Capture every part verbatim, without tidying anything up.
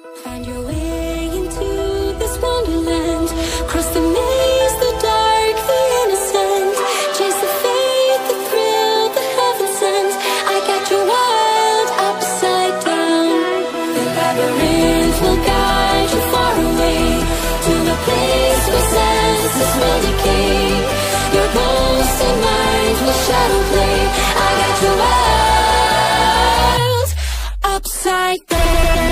Find your way into this wonderland. Cross the maze, the dark, the innocent. Chase the faith, the thrill, the heaven sent. I got you wild, upside down. The labyrinth will guide you far away to a place where senses will decay. Your bones and mind will shadow play. I got you wild, upside down.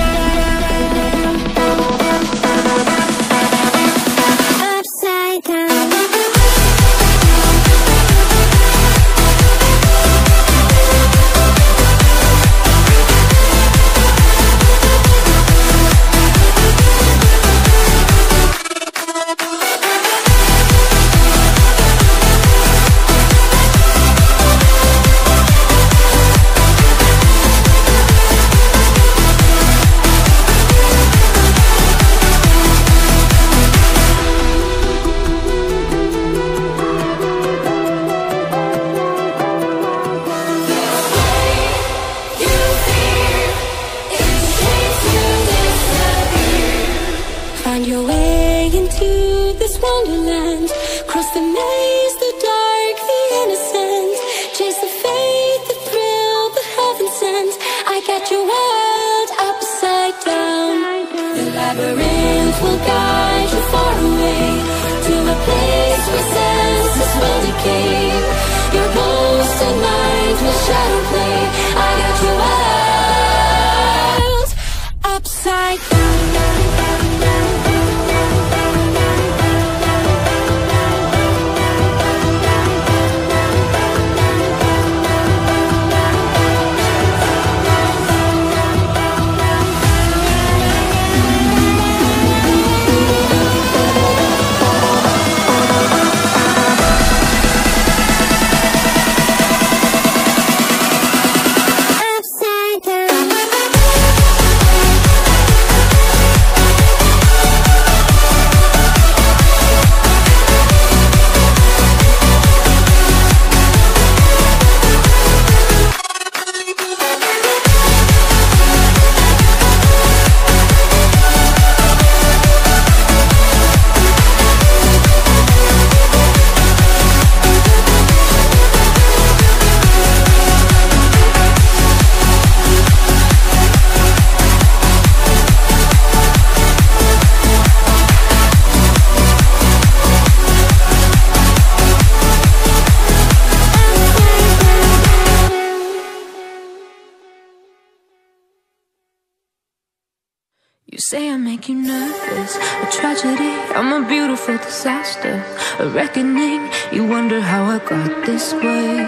Find your way into this wonderland. Cross the maze, the dark, the innocent. Chase the faith, the thrill, the heaven sent. I got you wild, upside down. The labyrinth will guide you far away to a place where senses will decay. Your ghost and mind will shadow play. I got you wild, upside down. You say I make you nervous, a tragedy, I'm a beautiful disaster, a reckoning. You wonder how I got this way.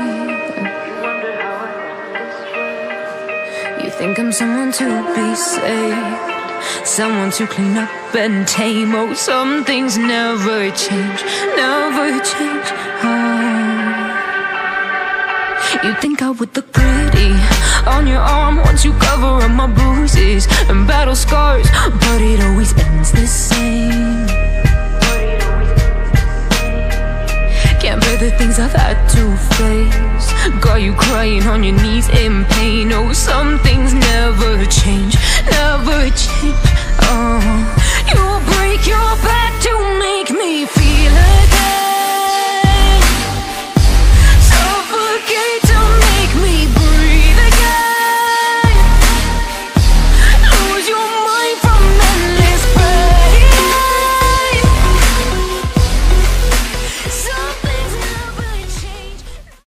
You think I'm someone to be saved, someone to clean up and tame. Oh, some things never change, never change. Oh. You think I would look pretty on your arm once you cover up my bruises and battle scars, but it always ends the same. Can't bear the things I've had to face, got you crying on your knees in pain. Oh, some things never change, never